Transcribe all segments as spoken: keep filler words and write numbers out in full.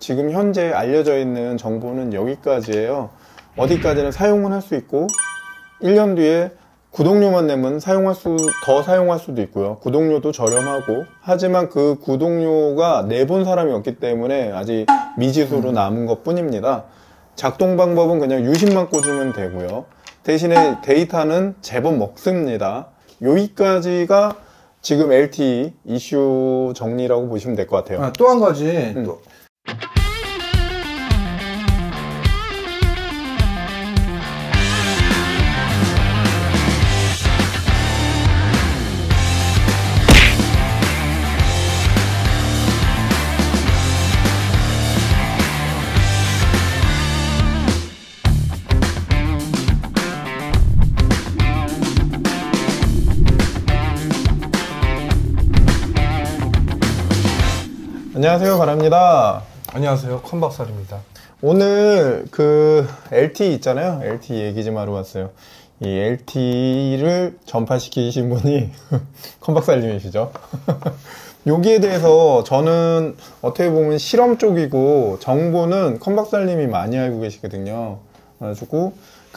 지금 현재 알려져 있는 정보는 여기까지예요. 어디까지는 사용은 할 수 있고 일 년 뒤에 구독료만 내면 사용할 수, 더 사용할 수도 있고요. 구독료도 저렴하고, 하지만 그 구독료가 내본 사람이 없기 때문에 아직 미지수로 남은 것 뿐입니다. 작동 방법은 그냥 유심만 꽂으면 되고요. 대신에 데이터는 제법 먹습니다. 여기까지가 지금 엘티이 이슈 정리라고 보시면 될 것 같아요. 아, 또 한 가지. 음. 또. 안녕하세요, 가람입니다. 안녕하세요, 컴박살입니다. 오늘 그 엘티이 있잖아요. 엘티이 얘기 좀 하러 왔어요. 이 엘티이를 전파시키신 분이 컴박살님이시죠. 여기에 대해서 저는 어떻게 보면 실험 쪽이고 정보는 컴박살님이 많이 알고 계시거든요. 그래가지고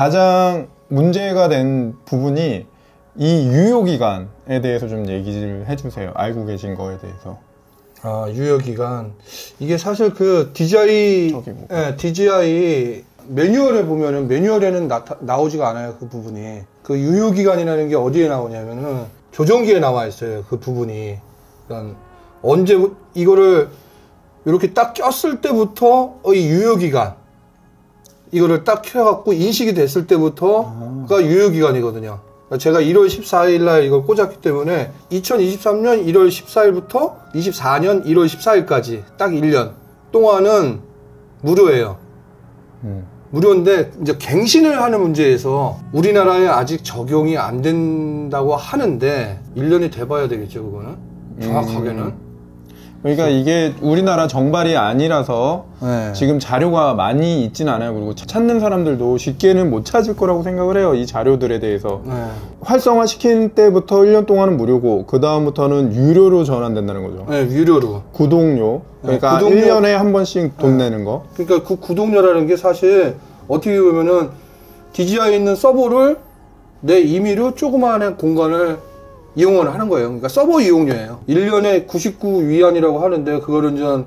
가장 문제가 된 부분이 이 유효기간에 대해서 좀 얘기를 해주세요. 알고 계신 거에 대해서. 아, 유효기간. 이게 사실 그 디지아이, 예, 디지아이 매뉴얼에 보면은 매뉴얼에는 나타, 나오지가 않아요. 그 부분이. 그 유효기간이라는 게 어디에 나오냐면은 조정기에 나와 있어요. 그 부분이. 그러니까 언제, 이거를 이렇게 딱 꼈을 때부터 이 유효기간. 이거를 딱 켜갖고 인식이 됐을 때부터가 아. 유효기간이거든요. 제가 일월 십사일 날 이걸 꽂았기 때문에 이천이십삼 년 일월 십사일부터 이십사 년 일월 십사일까지 딱 일 년 동안은 무료예요. 음. 무료인데 이제 갱신을 하는 문제에서 우리나라에 아직 적용이 안 된다고 하는데 일 년이 돼봐야 되겠죠, 그거는. 정확하게는. 음. 그러니까 이게 우리나라 정발이 아니라서 네. 지금 자료가 많이 있진 않아요. 그리고 찾는 사람들도 쉽게는 못 찾을 거라고 생각을 해요. 이 자료들에 대해서. 네. 활성화 시킨 때부터 일 년 동안은 무료고 그 다음부터는 유료로 전환된다는 거죠. 네, 유료로. 구독료. 그러니까 네, 구독료. 일 년에 한 번씩 돈 네. 내는 거. 그러니까 그 구독료라는 게 사실 어떻게 보면은 디지아이에 있는 서버를 내 임의로 조그마한 공간을 이용을 하는 거예요. 그러니까 서버 이용료예요. 일 년에 구십구 위안이라고 하는데 그거를 이제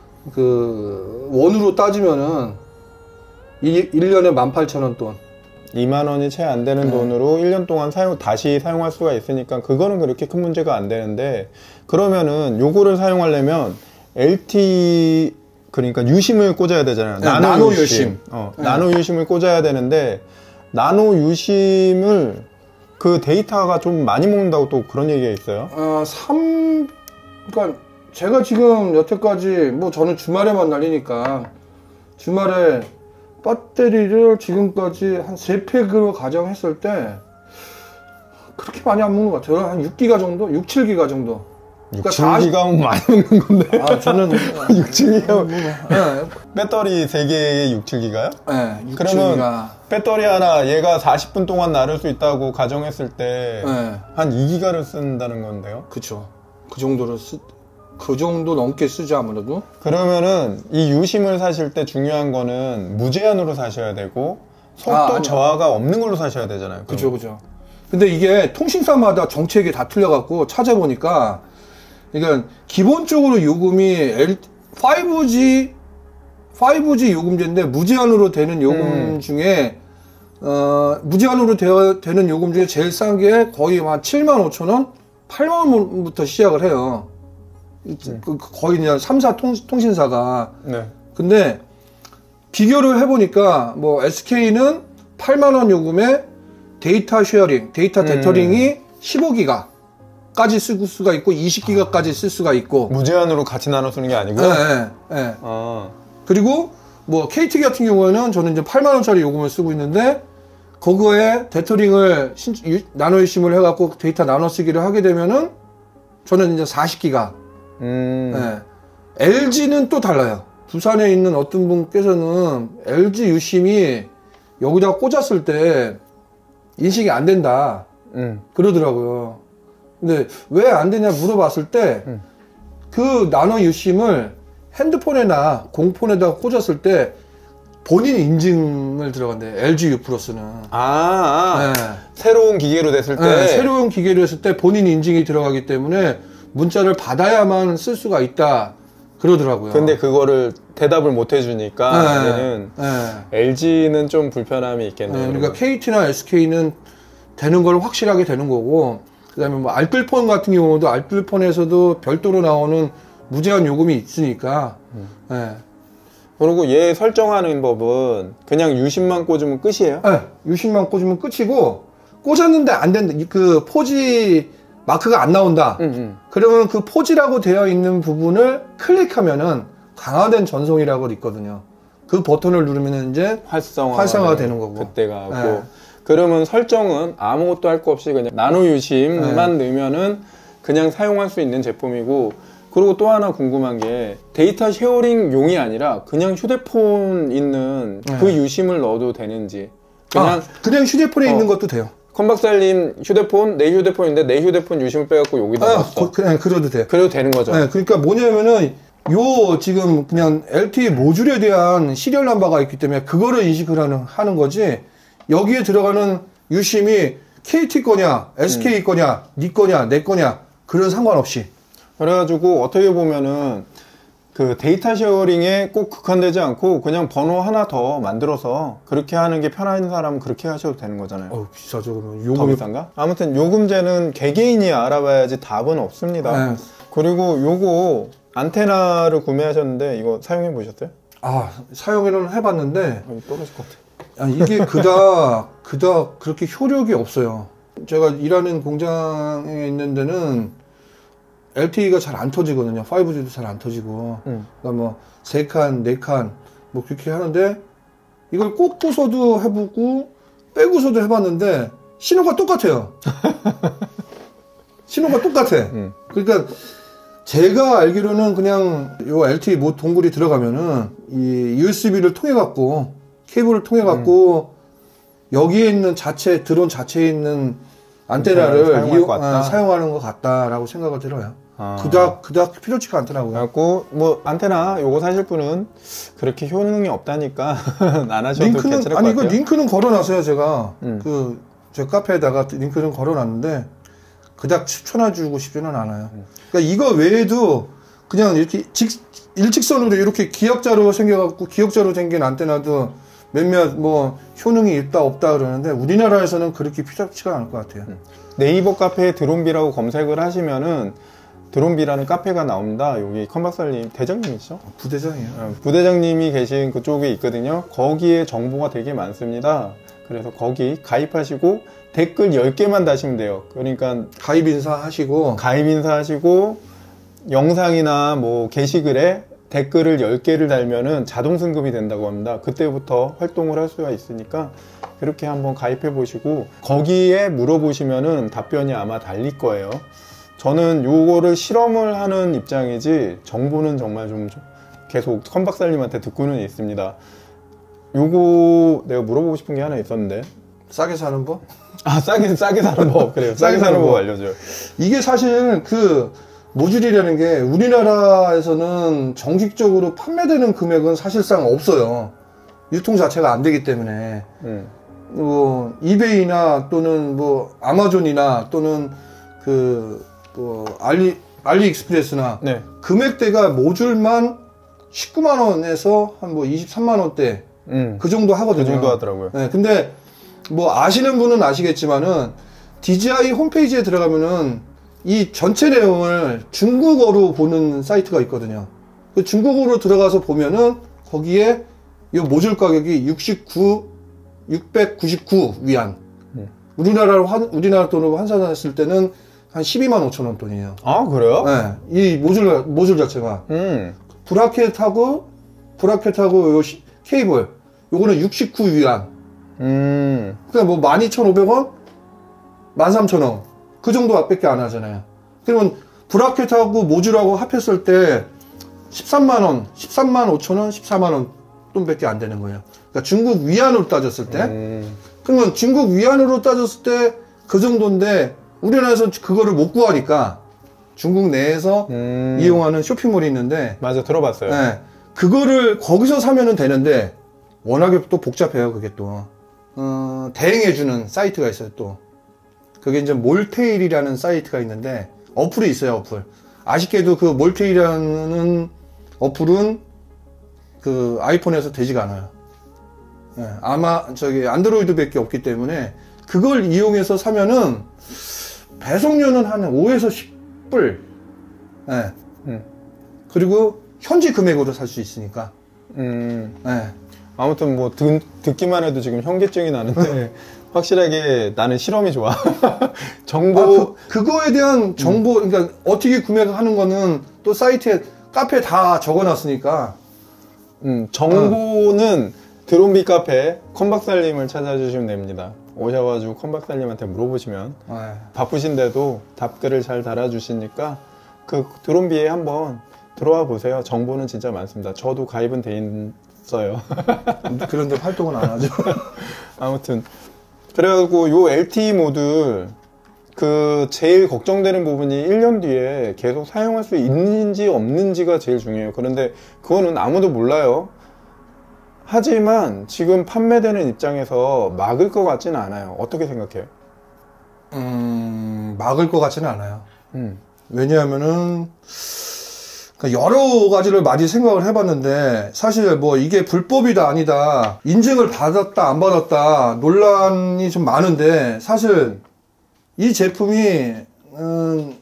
그 원으로 따지면은 일 년에 만 팔천 원 돈. 이만 원이 채 안 되는 네. 돈으로 일 년 동안 사용 다시 사용할 수가 있으니까 그거는 그렇게 큰 문제가 안 되는데, 그러면은 요거를 사용하려면 엘티이 그러니까 유심을 꽂아야 되잖아요. 네, 나노, 나노 유심. 유심. 어, 네. 나노 유심을 꽂아야 되는데 나노 유심을 그 데이터가 좀 많이 먹는다고 또 그런 얘기가 있어요? 어, 삼, 그러니까 제가 지금 여태까지 뭐 저는 주말에만 날리니까 주말에 배터리를 지금까지 한 세 팩으로 가정했을 때 그렇게 많이 안 먹는 것 같아요. 한 육 기가 정도? 육, 칠 기가 정도. 그러니까 육, 칠 기가면 많이 먹는 건데. 아, 저는 육, 칠 기가. 네. 배터리 세 개에 육, 칠 기가요? 네, 육, 그러면 칠 기가. 배터리 하나 얘가 사십 분 동안 나를 수 있다고 가정했을 때 한 네. 이 기가를 쓴다는 건데요? 그쵸. 그 정도로 쓰, 그 정도 넘게 쓰죠, 아무래도. 그러면은 이 유심을 사실 때 중요한 거는 무제한으로 사셔야 되고 속도 아, 저하가 없는 걸로 사셔야 되잖아요. 그죠, 그죠. 근데 이게 통신사마다 정책이 다 틀려갖고 찾아보니까 그러니까 기본적으로 요금이 L, 파이브지 파이브지 요금제인데 무제한으로 되는 요금 음. 중에 어, 무제한으로 되어, 되는 요금 중에 제일 싼 게 거의 한 칠만 오천 원, 팔만 원부터 시작을 해요. 음. 그, 거의 그냥 삼 사 통, 통신사가. 네. 근데 비교를 해보니까 뭐 에스케이는 팔만 원 요금에 데이터 쉐어링, 데이터 음. 데터링이 십오 기가 까지 쓸 수가 있고 이십 기가까지 쓸 수가 있고. 무제한으로 같이 나눠 쓰는 게 아니고요? 네, 네, 네. 아. 그리고 뭐 케이티 같은 경우에는 저는 이제 팔만 원짜리 요금을 쓰고 있는데 그거에 데터링을 신, 유, 나노 유심을 해갖고 데이터 나눠 쓰기를 하게 되면은 저는 이제 사십 기가. 음. 네. 엘지는 또 달라요. 부산에 있는 어떤 분께서는 엘지 유심이 여기다 꽂았을 때 인식이 안 된다. 음. 그러더라고요. 근데 왜 안 되냐 물어봤을 때 그 음. 나노 유심을 핸드폰에나 공폰에다가 꽂았을 때 본인 인증을 들어간대. 엘지 U 플러스는. 아, 아. 네. 새로운 기계로 됐을 때. 네, 새로운 기계로 했을 때 본인 인증이 들어가기 때문에 문자를 받아야만 쓸 수가 있다. 그러더라고요. 근데 그거를 대답을 못 해주니까 네. 얘는 네. 엘지는 좀 불편함이 있겠네요. 네, 그러니까 케이티나 에스케이는 되는 걸 확실하게 되는 거고, 그 다음에 뭐 알뜰폰 같은 경우도 알뜰폰에서도 별도로 나오는 무제한 요금이 있으니까. 음. 네. 그리고 얘 설정하는 법은 그냥 유심만 꽂으면 끝이에요? 네, 유심만 꽂으면 끝이고, 꽂았는데 안 된다. 그 포지 마크가 안 나온다. 음, 음. 그러면 그 포지라고 되어 있는 부분을 클릭하면은 강화된 전송이라고 있거든요. 그 버튼을 누르면 이제 활성화가, 활성화가 되는 거고. 그때가 하고. 네. 그러면 설정은 아무것도 할 거 없이 그냥 나노 유심만 네. 넣으면은 그냥 사용할 수 있는 제품이고, 그리고 또 하나 궁금한 게 데이터 쉐어링 용이 아니라 그냥 휴대폰 있는 네. 그 유심을 넣어도 되는지. 그냥 아, 그냥 휴대폰에 어. 있는 것도 돼요. 컴박살님 휴대폰, 내 휴대폰인데 내 휴대폰 유심을 빼갖고 여기다 아, 넣었어. 그, 네, 그래도 돼. 그래도 되는 거죠. 네, 그러니까 뭐냐면은 요 지금 그냥 엘티이 모듈에 대한 시리얼 넘버가 있기 때문에 그거를 인식을 하는, 하는 거지, 여기에 들어가는 유심이 케이티 거냐 에스케이 음. 거냐 니 거냐 내 거냐 그런 상관없이. 그래가지고 어떻게 보면은 그 데이터 쉐어링에 꼭 국한되지 않고 그냥 번호 하나 더 만들어서 그렇게 하는 게 편한 사람은 그렇게 하셔도 되는 거잖아요. 어, 비싸죠. 그러면 더 요금이 비싼가? 아무튼 요금제는 개개인이 알아봐야지 답은 없습니다. 네. 그리고 요거 안테나를 구매하셨는데 이거 사용해 보셨어요? 아, 사용을 해봤는데 여기 떨어질 것 같아. 아, 이게 그닥 그닥 그렇게 효력이 없어요. 제가 일하는 공장에 있는 데는 엘티이가 잘 안 터지거든요. 파이브지도 잘 안 터지고. 음. 그러니까 뭐 세 칸, 네 칸 뭐 그렇게 하는데 이걸 꽂고서도 해보고 빼고서도 해봤는데 신호가 똑같아요. 신호가 똑같아. 음. 그러니까 제가 알기로는 그냥 요 엘티이 뭐 동굴이 들어가면은 이 유에스비를 통해 갖고 케이블을 통해 갖고 음. 여기에 있는 자체 드론 자체에 있는 안테나를 사용할 이용, 것 같다. 아, 사용하는 것 같다라고 생각을 들어요. 아. 그닥 그닥 필요치가 않더라고요. 그래갖고 뭐 안테나 요거 사실 분은 그렇게 효능이 없다니까 안 하셔도 링크는 괜찮을 것 아니 같아요. 그 링크는 걸어놨어요. 제가 음. 그 제 카페에다가 링크는 걸어놨는데 그닥 추천해주고 싶지는 않아요. 음. 그러니까 이거 외에도 그냥 이렇게 직, 일직선으로 이렇게 기역자로 생겨갖고 기역자로 생긴 안테나도 몇몇 뭐 효능이 있다 없다 그러는데 우리나라에서는 그렇게 필요치가 않을 것 같아요. 음. 네이버 카페에 드론비라고 검색을 하시면은 드론비라는 카페가 나옵니다. 여기 컴박살님 대장님이시죠? 부대장이에요. 어, 부대장님이 계신 그쪽에 있거든요. 거기에 정보가 되게 많습니다. 그래서 거기 가입하시고 댓글 열 개만 다시면 돼요. 그러니까 가입 인사 하시고 가입 인사 하시고 영상이나 뭐 게시글에 댓글을 열 개를 달면은 자동 승급이 된다고 합니다. 그때부터 활동을 할 수가 있으니까 그렇게 한번 가입해 보시고 거기에 물어보시면은 답변이 아마 달릴 거예요. 저는 요거를 실험을 하는 입장이지 정보는 정말 좀 계속 컴박살님한테 듣고는 있습니다. 요거 내가 물어보고 싶은 게 하나 있었는데 싸게 사는 법? 아 싸게 싸게 사는 법 그래요. 싸게 사는 법 알려줘요. 이게 사실 그 모듈이라는 게 우리나라에서는 정식적으로 판매되는 금액은 사실상 없어요. 유통 자체가 안 되기 때문에 음. 뭐 이베이나 또는 뭐 아마존이나 또는 그 뭐 알리 알리익스프레스나 네. 금액대가 모듈만 십구만 원에서 한 뭐 이십삼만 원대 음. 그 정도 하거든요. 그 정도 하더라고요. 네, 근데 뭐 아시는 분은 아시겠지만은 디지아이 홈페이지에 들어가면은 이 전체 내용을 중국어로 보는 사이트가 있거든요. 그 중국어로 들어가서 보면은 거기에 이 모듈 가격이 육십구, 육백구십구 위안. 음. 우리나라로 환, 우리나라 돈으로 환산했을 때는 한 십이만 오천 원 돈이에요. 아 그래요? 네, 이 모듈 모듈 자체가 음. 브라켓하고 브라켓하고 요 시, 케이블 요거는 육십구 위안. 음. 그러니까 뭐 만 이천오백 원, 만 삼천 원 그 정도밖에 안 하잖아요. 그러면 브라켓하고 모듈하고 합했을 때 십삼만 원, 십삼만 오천 원, 십사만 원 돈밖에 안 되는 거예요. 그러니까 중국 위안으로 따졌을 때, 음. 그러면 중국 위안으로 따졌을 때 그 정도인데 우리나라에서 그거를 못 구하니까 중국 내에서 음... 이용하는 쇼핑몰이 있는데 맞아, 들어봤어요. 네, 그거를 거기서 사면은 되는데 워낙에 또 복잡해요. 그게 또 어, 대행해주는 사이트가 있어요. 또 그게 이제 몰테일이라는 사이트가 있는데 어플이 있어요. 어플. 아쉽게도 그 몰테일이라는 어플은 그 아이폰에서 되지가 않아요. 네, 아마 저기 안드로이드밖에 없기 때문에 그걸 이용해서 사면은 배송료는 한 오에서 십 불. 네. 음. 그리고 현지 금액으로 살 수 있으니까. 음. 네. 아무튼 뭐 듣, 듣기만 해도 지금 현기증이 나는데 확실하게 나는 실험이 좋아. 정보 아, 그, 그거에 대한 정보, 음. 그러니까 어떻게 구매를 하는 거는 또 사이트에 카페에 다 적어놨으니까. 음, 정보는 어. 드론비 카페 컴박살님을 찾아주시면 됩니다. 오셔가지고 컴박살님한테 물어보시면 네. 바쁘신데도 답글을 잘 달아주시니까 그 드론비에 한번 들어와 보세요. 정보는 진짜 많습니다. 저도 가입은 돼 있어요. 그런데 활동은 안 하죠. 아무튼 그래가지고 요 엘티이 모듈 그 제일 걱정되는 부분이 일 년 뒤에 계속 사용할 수 있는지 없는지가 제일 중요해요. 그런데 그거는 아무도 몰라요. 하지만 지금 판매되는 입장에서 막을 것 같지는 않아요. 어떻게 생각해요? 음, 막을 것 같지는 않아요. 음. 왜냐하면은 여러 가지를 많이 생각을 해봤는데 사실 뭐 이게 불법이다 아니다 인증을 받았다 안 받았다 논란이 좀 많은데 사실 이 제품이 음,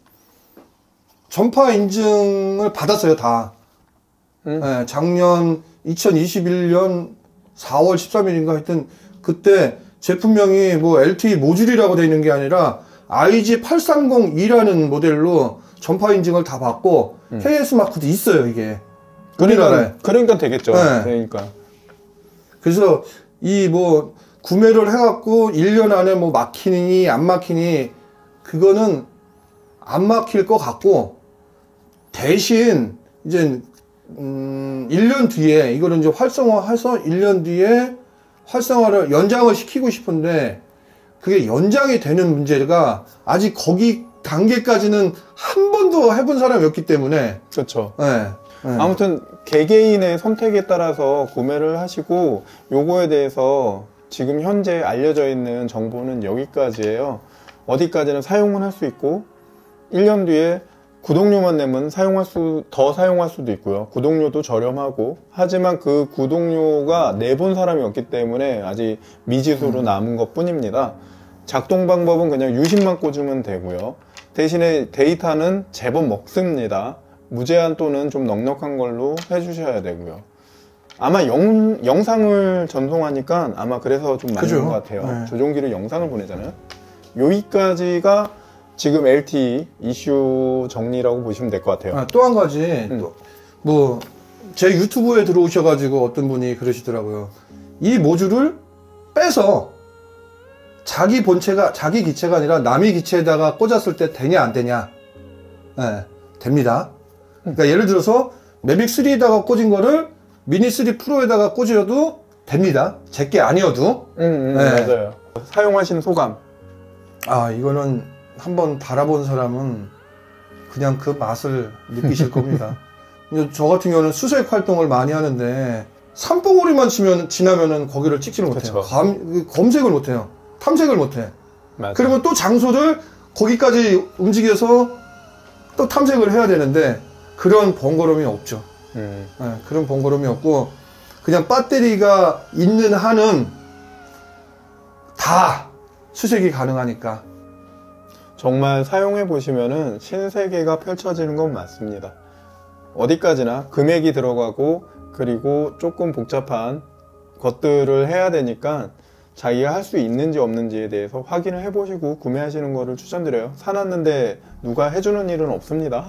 전파 인증을 받았어요 다. 음. 네, 작년 이천이십일 년 사월 십삼일인가 하여튼 그때 제품명이 뭐 엘티이 모듈이라고 되어 있는 게 아니라 아이지 팔삼공이라는 모델로 전파 인증을 다 받고 음. 케이에스 마크도 있어요 이게. 그러니까, 그러니까 되겠죠. 네. 그러니까. 그래서 이 뭐 구매를 해갖고 일 년 안에 뭐 막히니 안 막히니 그거는 안 막힐 것 같고 대신 이제 음, 일 년 뒤에 이거를 이제 활성화해서 일 년 뒤에 활성화를 연장을 시키고 싶은데 그게 연장이 되는 문제가 아직 거기 단계까지는 한 번도 해본 사람이 없기 때문에 그렇죠. 네, 네. 아무튼 개개인의 선택에 따라서 구매를 하시고 요거에 대해서 지금 현재 알려져 있는 정보는 여기까지예요. 어디까지는 사용은 할 수 있고 일 년 뒤에 구독료만 내면 사용할 수, 더 사용할 수도 있고요. 구독료도 저렴하고 하지만 그 구독료가 내본 사람이 없기 때문에 아직 미지수로 음. 남은 것 뿐입니다. 작동 방법은 그냥 유심만 꽂으면 되고요. 대신에 데이터는 제법 먹습니다. 무제한 또는 좀 넉넉한 걸로 해주셔야 되고요. 아마 영, 영상을 전송하니까 아마 그래서 좀 맞는 그죠? 것 같아요. 네. 조종기로 영상을 보내잖아요. 여기까지가 지금 엘티이 이슈 정리라고 보시면 될 것 같아요. 아, 또 한 가지, 음. 뭐 제 유튜브에 들어오셔가지고 어떤 분이 그러시더라고요. 이 모듈을 빼서 자기 본체가 자기 기체가 아니라 남의 기체에다가 꽂았을 때 되냐 안 되냐? 네, 됩니다. 그러니까 예를 들어서 매빅 쓰리에다가 꽂은 거를 미니 쓰리 프로에다가 꽂아도 됩니다. 제게 아니어도. 음, 음, 네. 맞아요. 사용하시는 소감. 아 이거는 한번 달아본 사람은 그냥 그 맛을 느끼실 겁니다. 저 같은 경우는 수색 활동을 많이 하는데 산봉우리만 치면, 지나면은 거기를 찍지를 못해요. 감, 검색을 못해요. 탐색을 못해. 맞아. 그러면 또 장소를 거기까지 움직여서 또 탐색을 해야 되는데 그런 번거로움이 없죠. 음. 네, 그런 번거로움이 없고 그냥 배터리가 있는 한은 다 수색이 가능하니까. 정말 사용해 보시면은 신세계가 펼쳐지는 건 맞습니다. 어디까지나 금액이 들어가고 그리고 조금 복잡한 것들을 해야 되니까 자기가 할 수 있는지 없는지에 대해서 확인을 해 보시고 구매하시는 거를 추천드려요. 사놨는데 누가 해주는 일은 없습니다.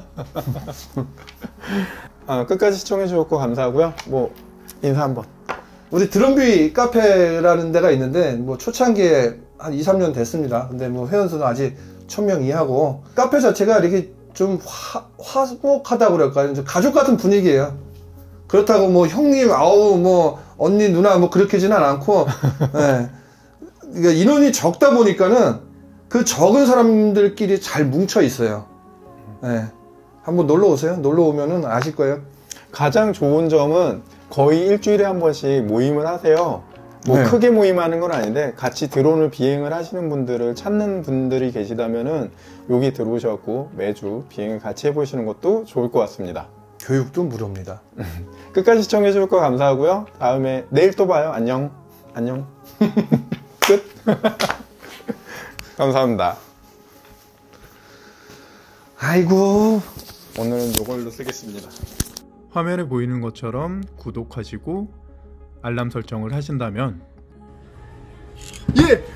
아, 끝까지 시청해 주셨고 감사하고요. 뭐 인사 한번. 우리 드럼비 카페라는 데가 있는데 뭐 초창기에 한 이, 삼 년 됐습니다. 근데 뭐 회원수는 아직 천 명 이하고 카페 자체가 이렇게 좀 화, 화목하다고 그럴까요? 좀 가족 같은 분위기예요. 그렇다고 뭐 형님, 아우 뭐 언니, 누나 뭐 그렇게지는 않고 네. 그러니까 인원이 적다 보니까는 그 적은 사람들끼리 잘 뭉쳐 있어요. 네. 한번 놀러 오세요. 놀러 오면은 아실 거예요. 가장 좋은 점은 거의 일주일에 한 번씩 모임을 하세요. 뭐 네. 크게 모임하는 건 아닌데 같이 드론을 비행을 하시는 분들을 찾는 분들이 계시다면은 여기 들어오셔갖고 매주 비행을 같이 해보시는 것도 좋을 것 같습니다. 교육도 무료입니다. 끝까지 시청해 주실 거 감사하고요. 다음에 내일 또 봐요. 안녕. 안녕. 끝. 감사합니다. 아이고. 오늘은 이걸로 쓰겠습니다. 화면에 보이는 것처럼 구독하시고 알람 설정을 하신다면 예!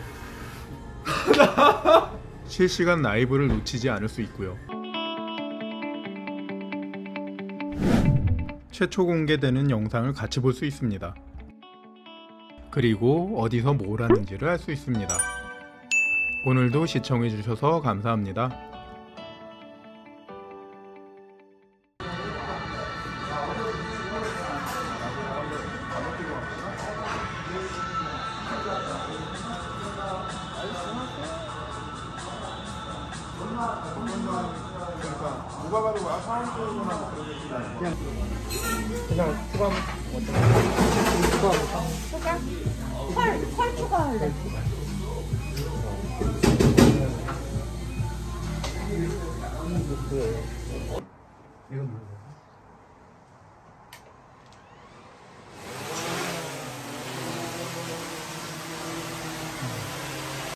실시간 라이브를 놓치지 않을 수 있고요. 최초 공개되는 영상을 같이 볼 수 있습니다. 그리고 어디서 뭘 하는지를 알 수 있습니다. 오늘도 시청해 주셔서 감사합니다. 누가 봐도 와 사원적으로나 그냥 그냥 추가 추가 추가? 펄, 펄 추가할래. 이건 뭐야?